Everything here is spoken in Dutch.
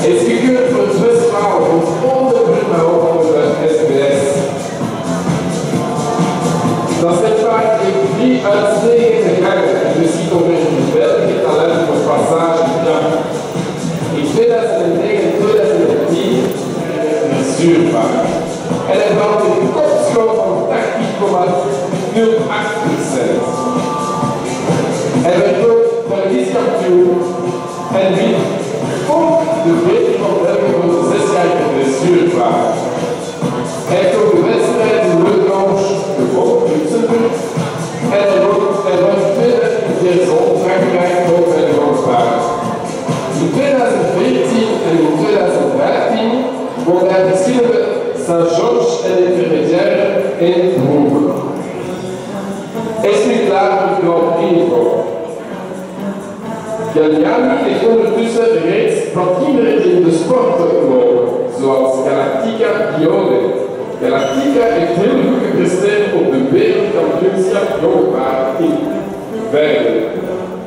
is gekeurd voor het festival van onderbruggbaar op de SBS. Dat zijn vaak drie uitstekende gangen en dus ziet over een geweldige talent voor passage gebracht. In 2009 en 2010 een zuurvaart. En hij valt een kopschoot van 80,08%. Hij werd ook verlieskampioen en wint ook de beker van België voor de 6-jarige dressuurvaart. Hij heeft ook de wedstrijd in Leudrange gewonnen, Luxemburg. En hij wordt 2014 Frankrijk ook bij de hoogvaart. In 2014 en in 2015 won hij verschillende Saint-Georges en Intermédiaire in Rouen. Hij is nu klaar voor het Grand Prix. Galliani heeft ondertussen reeds wat kinderen in de sport genomen, zoals Galactica Pione. Galactica heeft heel goed gepresteerd op de wereldkampioenschap jongpaard in Bergen.